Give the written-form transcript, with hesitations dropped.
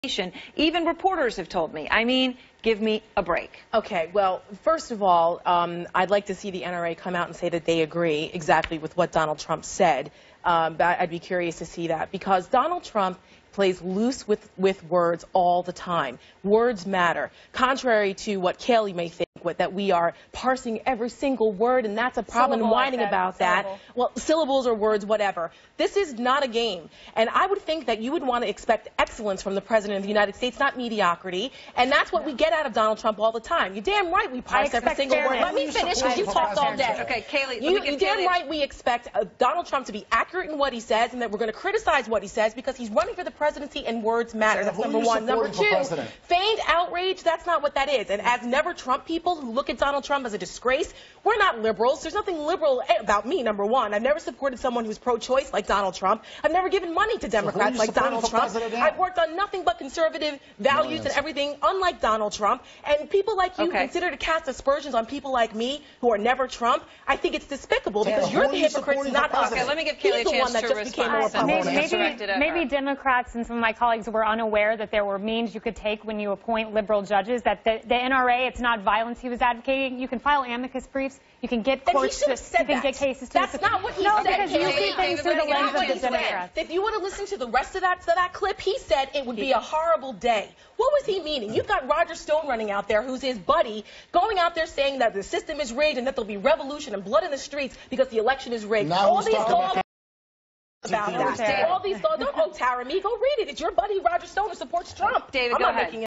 Even reporters have told me. I mean, give me a break. Okay, well, first of all, I'd like to see the NRA come out and say that they agree exactly with what Donald Trump said. But I'd be curious to see that, because Donald Trump plays loose with words all the time. Words matter. Contrary to what Kaylee may think, that we are parsing every single word, and that's a problem, and whining about that. Well, syllables or words, whatever. This is not a game. And I would think that you would want to expect excellence from the President of the United States, not mediocrity. And that's what we get out of Donald Trump all the time. You're damn right we parse every single word. Let me finish, because you talked all day. Okay, Kaylee, you're damn right we expect Donald Trump to be accurate in what he says, and that we're going to criticize what he says because he's running for the presidency and words matter. That's number one. Number two, feigned outrage, that's not what that is. And as never Trump people who look at Donald Trump as a disgrace, we're not liberals. There's nothing liberal about me, number one. I've never supported someone who's pro-choice like Donald Trump. I've never given money to Democrats like Donald Trump. I've worked on nothing but conservative values and everything, unlike Donald Trump. And people like you consider to cast aspersions on people like me who are never Trump. I think it's despicable, because you're the hypocrites, not us. Okay, let me give Kaylee a chance to respond. Maybe Democrats and some of my colleagues were unaware that there were means you could take when you appoint liberal judges, that the NRA, it's not violence he was advocating. You can file amicus briefs. You can get courts to, you can get cases to. That's not what he said. No, because you see things through the lens of the Democrats. If you would have listened to the rest of that clip, he said it would be a horrible day. What was he meaning? You've got Roger Stone running out there, who's his buddy, going out there saying that the system is rigged and that there'll be revolution and blood in the streets because the election is rigged. Now all these laws about that. All these laws. Don't Tara me. Go read it. It's your buddy Roger Stone who supports Trump. David, I'm go not ahead. making